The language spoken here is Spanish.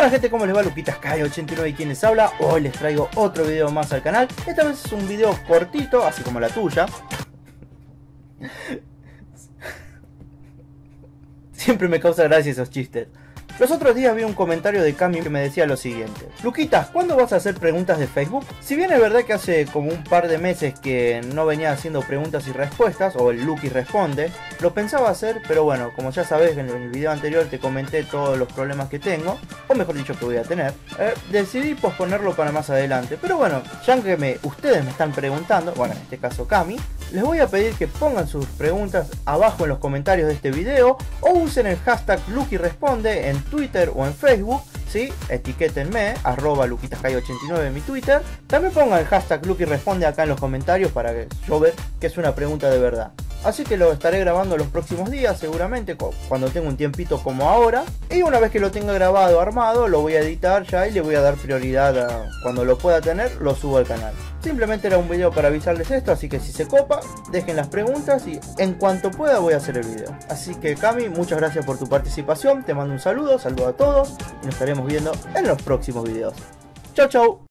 Hola gente, ¿cómo les va? Luquitas Kai89 y quien les habla. Hoy les traigo otro video más al canal. Esta vez es un video cortito, así como la tuya. Siempre me causa gracia esos chistes. Los otros días vi un comentario de Cami que me decía lo siguiente: Luquitas, ¿cuándo vas a hacer preguntas de Facebook? Si bien es verdad que hace como un par de meses que no venía haciendo preguntas y respuestas, o el Luqui responde, lo pensaba hacer, pero bueno, como ya sabes, en el video anterior te comenté todos los problemas que tengo, o mejor dicho que voy a tener, decidí posponerlo para más adelante. Pero bueno, ya que ustedes me están preguntando, bueno, en este caso Cami, les voy a pedir que pongan sus preguntas abajo en los comentarios de este video, o usen el hashtag LuquiResponde en Twitter o en Facebook, ¿sí? Etiquétenme, @LuquitasCay89 en mi Twitter. También pongan el hashtag LuquiResponde acá en los comentarios para que yo vea que es una pregunta de verdad. Así que lo estaré grabando los próximos días, seguramente, cuando tenga un tiempito como ahora. Y una vez que lo tenga grabado, armado, lo voy a editar ya y le voy a dar prioridad cuando lo pueda tener, lo subo al canal. Simplemente era un video para avisarles esto, así que si se copa, dejen las preguntas y en cuanto pueda voy a hacer el video. Así que Cami, muchas gracias por tu participación, te mando un saludo a todos y nos estaremos viendo en los próximos videos. Chau chau.